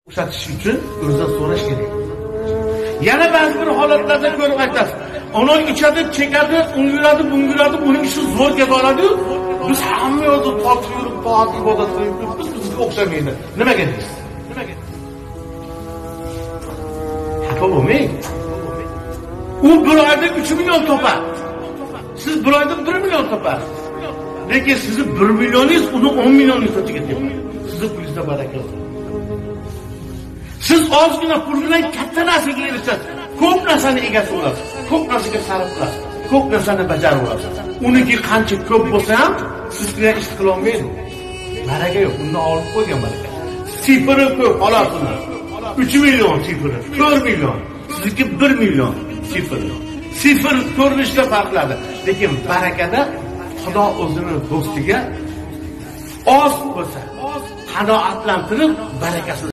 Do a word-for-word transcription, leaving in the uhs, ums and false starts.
O'xshatish uchun o'zidan so'rash kerak. Yana ba'zi bir holatlarda ko'rib aytasiz. Onol ichadi, chekadi, unguradi, bunguradi, buning ishi zo'r kelib oladi-yu, biz hamma yo'lda tortib yurib, toat ibodat qilib turibmiz, bizga o'xshamaydi. Nimaga deysiz? Nimaga? Xafa bo'lmang. U bir oyda uch million topadi. Siz bir oyda bir million topasiz. Lekin sizni bir millioningiz uni o'n millionga sotib ketadi. Sizni pulingizda baraka yo'q. Siz ozgina pul bilan katta narsaga erishasiz. Ko'p narsani egasi bo'lasiz. Ko'p narsaga sarf qilasiz. Ko'p narsani bajarib olasiz. Uniki qancha ko'p bo'lsa ham siz bilan ish qila olmaydi. Baraka yo'q. Undan olib qo'ygan baraka. Sifri ko'p, xolos uni. uch million sifri, to'rt million. Sizniki bir million sifri. Sifr ko'rinishda farqladi. Lekin barakada Xudo o'zini do'stiga oz bo'lsa, qanoatlantirib barakasini